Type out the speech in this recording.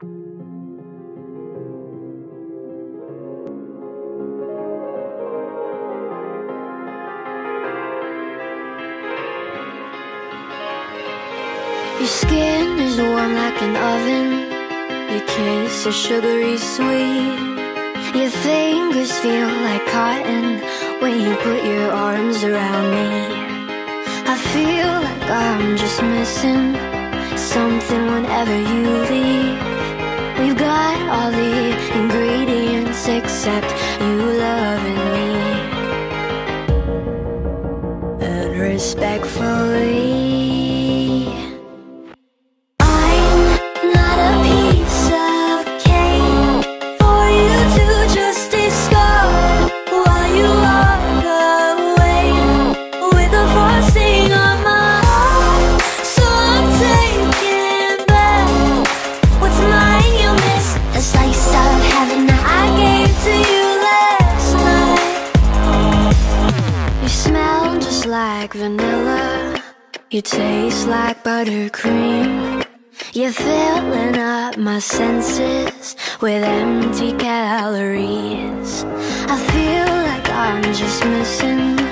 Your skin is warm like an oven, your kiss is sugary sweet. Your fingers feel like cotton when you put your arms around me. I feel like I'm just missing something whenever you leave. We've got all the ingredients except you loving me. And respectfully, like vanilla, you taste like buttercream. You're filling up my senses with empty calories. I feel like I'm just missing